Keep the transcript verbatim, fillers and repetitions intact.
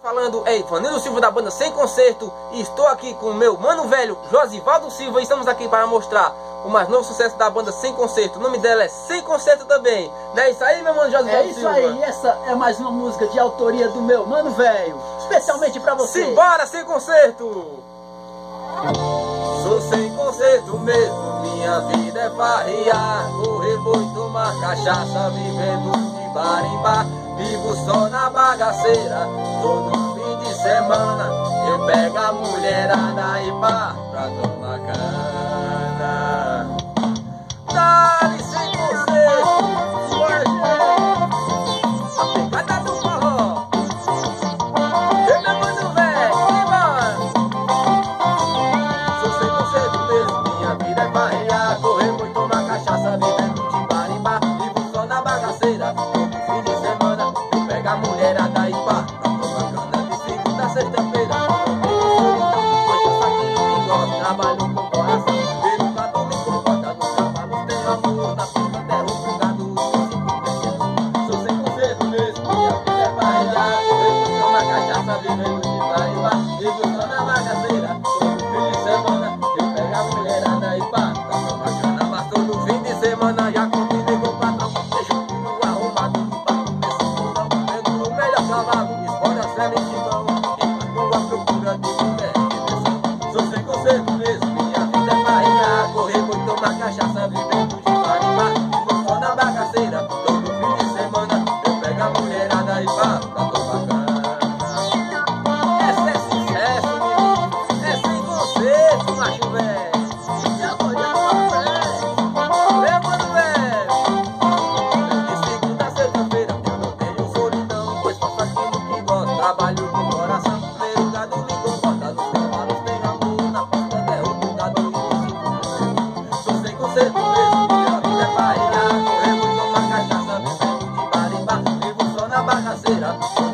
falando é Ivanildo Silva da banda Sem Concerto e estou aqui com o meu mano velho Josivaldo Silva e estamos aqui para mostrar o mais novo sucesso da banda Sem Concerto. O nome dela é Sem Concerto também. Não é isso aí, meu mano Josivaldo É isso Silva? aí, essa é mais uma música de autoria do meu mano velho, especialmente pra você. Simbora, Sem Concerto! Sou sem conserto mesmo, minha vida é farrear, correr, boi, tomar cachaça, vivendo de bar em bar. Vivo só na bagaceira, todo fim de semana eu pego a mulherada e pá pra tomar cana. Dá-lhe sem conserto, sua gente, a pegada do forró. Eu meu mano velho, simbora! Sou sem conserto mesmo, minha vida é farrear, correr, boi, tomar cachaça, vivendo de bar em bar. Vivo só na bagaceira, todo fim de semana a mulherada e pá, pra tomar cana de segunda a sexta-feira. Pois eu saquei que gosto, trabalho com coração. Vejo gado me concorda, nos cavalos tem amor. Na pista derrubo o gado, sou sem conserto mesmo, minha vida é farrear, correr, tomar cachaça, vivendo de bar em bar. Vivo só na bagaceira, todo fim de semana eu pego a mulherada e pá, pra tomar cana. Mas todo fim de semana já combinei com o patrão, deixo tudo arrumado cavalo, espora a sementidão e parto à procura de mulher de diversão. Sou sem conserto mesmo, minha vida é farrear, correr, boi, tomar cachaça, vivendo de bar em bar. Vivo só na bagaceira, todo fim de semana eu pego a mulherada e pá pra tomar cana. Essa é sucesso, menino, é sem conserto, macho velho. Já foi, já foi, meu mano velho. De segunda a sexta-feira eu não tenho solidão, pois faço aquilo que gosto, trabalho com coração. Ver o gado me conforta, nos cavalos tem amor. Na pista derrubo o gado e me sinto. Sou sem conserto mesmo, minha vida é farrear, correr, boi, tomar cachaça, vivendo de bar em bar. Vivo só na bagaceira.